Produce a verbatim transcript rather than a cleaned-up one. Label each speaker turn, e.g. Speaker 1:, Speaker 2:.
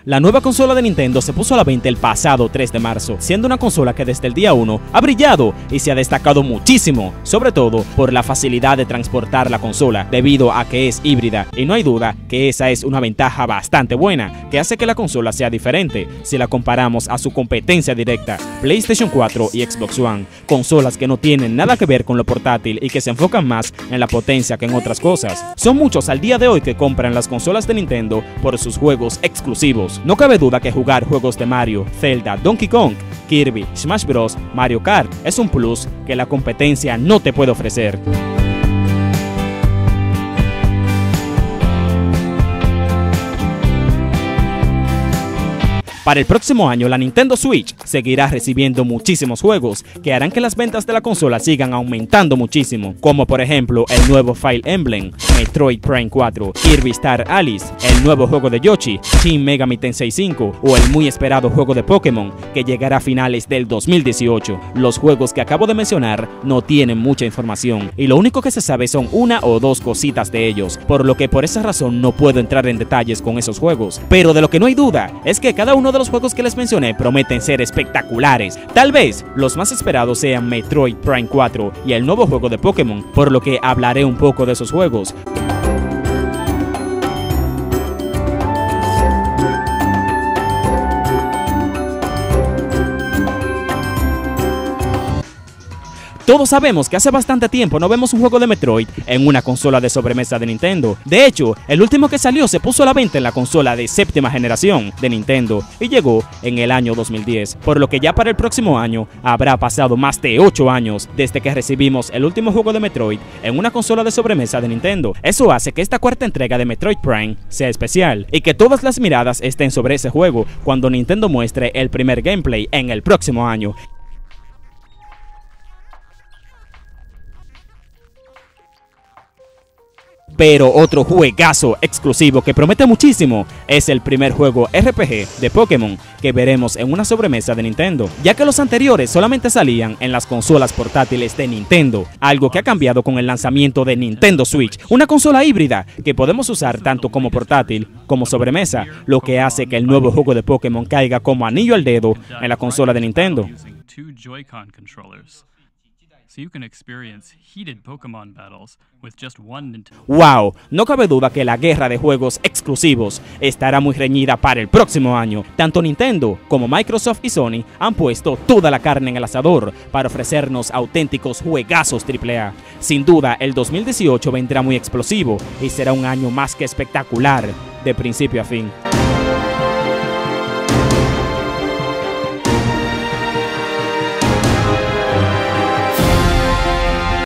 Speaker 1: La nueva consola de Nintendo se puso a la venta el pasado tres de marzo, siendo una consola que desde el día uno ha brillado y se ha destacado muchísimo, sobre todo por la facilidad de transportar la consola, debido a que es híbrida, y no hay duda que esa es una ventaja bastante buena, que hace que la consola sea diferente si la comparamos a su competencia directa, PlayStation cuatro y Xbox One, consolas que no tienen nada que ver con lo portátil y que se enfocan más en la potencia que en otras cosas. Son muchos al día de hoy que compran las consolas de Nintendo por sus juegos exclusivos. No cabe duda que jugar juegos de Mario, Zelda, Donkey Kong, Kirby, Smash Bros, Mario Kart es un plus que la competencia no te puede ofrecer. Para el próximo año, la Nintendo Switch seguirá recibiendo muchísimos juegos que harán que las ventas de la consola sigan aumentando muchísimo, como por ejemplo el nuevo Fire Emblem, Metroid Prime cuatro, Kirby Star Alice, el nuevo juego de Yoshi, Shin Megami Tensei cinco o el muy esperado juego de Pokémon que llegará a finales del dos mil dieciocho. Los juegos que acabo de mencionar no tienen mucha información y lo único que se sabe son una o dos cositas de ellos, por lo que por esa razón no puedo entrar en detalles con esos juegos. Pero de lo que no hay duda es que cada uno de los juegos que les mencioné prometen ser espectaculares. Tal vez los más esperados sean Metroid Prime cuatro y el nuevo juego de Pokémon, por lo que hablaré un poco de esos juegos. Todos sabemos que hace bastante tiempo no vemos un juego de Metroid en una consola de sobremesa de Nintendo. De hecho, el último que salió se puso a la venta en la consola de séptima generación de Nintendo y llegó en el año dos mil diez, por lo que ya para el próximo año habrá pasado más de ocho años desde que recibimos el último juego de Metroid en una consola de sobremesa de Nintendo. Eso hace que esta cuarta entrega de Metroid Prime sea especial y que todas las miradas estén sobre ese juego cuando Nintendo muestre el primer gameplay en el próximo año. Pero otro juegazo exclusivo que promete muchísimo es el primer juego R P G de Pokémon que veremos en una sobremesa de Nintendo, ya que los anteriores solamente salían en las consolas portátiles de Nintendo, algo que ha cambiado con el lanzamiento de Nintendo Switch, una consola híbrida que podemos usar tanto como portátil como sobremesa, lo que hace que el nuevo juego de Pokémon caiga como anillo al dedo en la consola de Nintendo. So you can experience heated Pokémon battles with just one Nintendo. Wow, no cabe duda que la guerra de juegos exclusivos estará muy reñida para el próximo año. Tanto Nintendo como Microsoft y Sony han puesto toda la carne en el asador para ofrecernos auténticos juegazos triple A. Sin duda, el dos mil dieciocho vendrá muy explosivo y será un año más que espectacular de principio a fin.